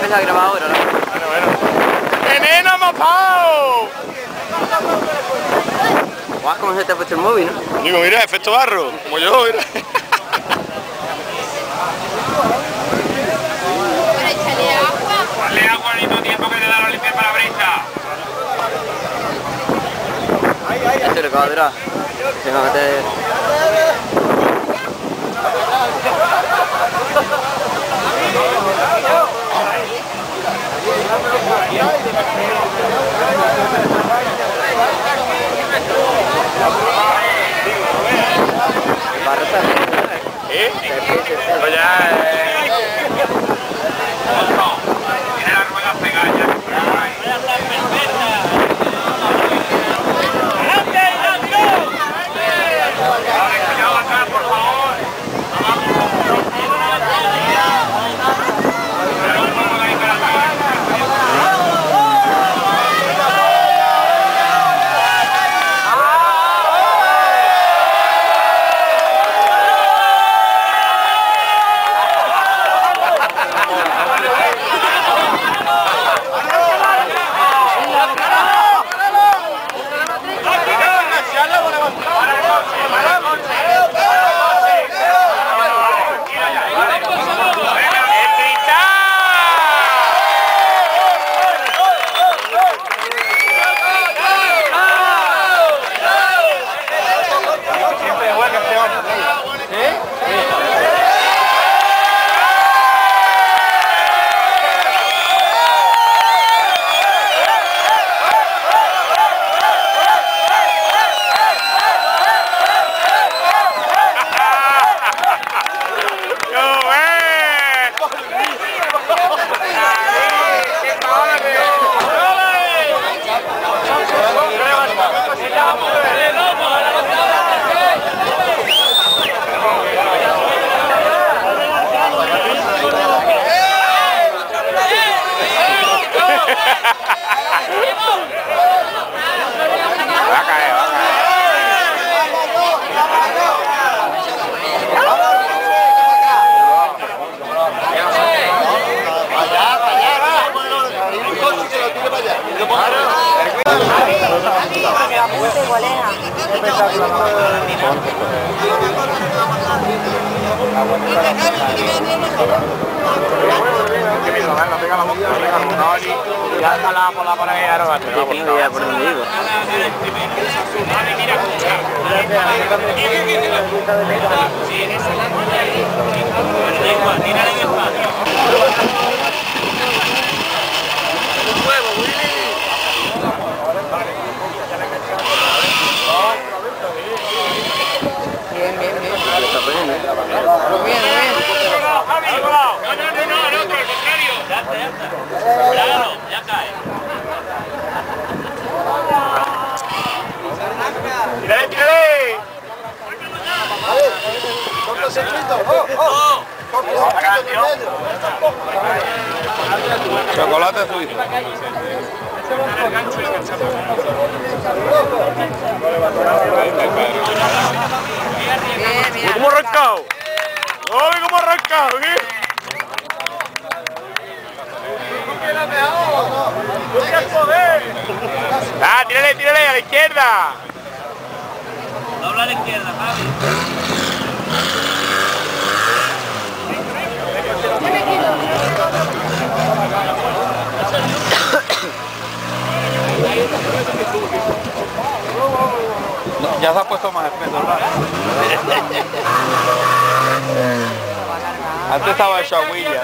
pones la grabadora, ¿no? Bueno. ¡Veneno, mopao! Guau, ¿cómo se te ha puesto el móvil, no? Digo, mira, efecto barro, como yo, mira. Échale agua. Ponle agua al mismo tiempo que te da la limpia para la brisa. Esto es lo que va a durar. Se va a meter... ¿Eh? Pues ya, Tiene las ruedas pegadas ya. Cuidado atrás, por favor. va a caer, va a caer. Ya está la por la pared ahora. Yo tengo idea por dónde digo. Lo está poniendo, ¿eh? No, el otro, al contrario. Ya está. Claro, ya cae. ¡Tírale, tírale! Chocolate suizo. ¿Cómo ha arrancado? ¡Ay, cómo ha arrancado! ¡Ah, tírale, tírale a la izquierda! Dobla a la izquierda, Javi. Ya se ha puesto más espeso, ¿verdad? Antes estaba el Shahuilla.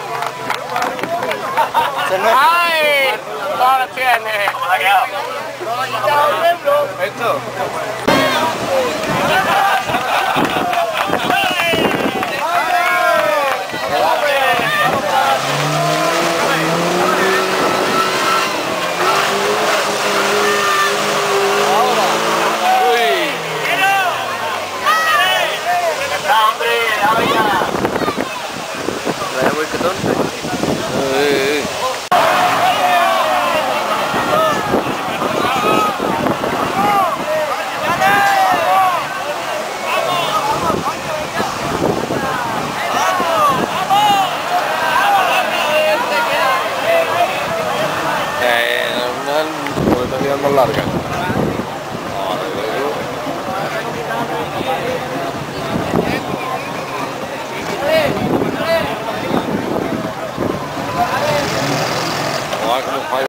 ¡Ay! ¡Ahora tiene! Esto. Vaya vuelquetón. Una porque está más larga.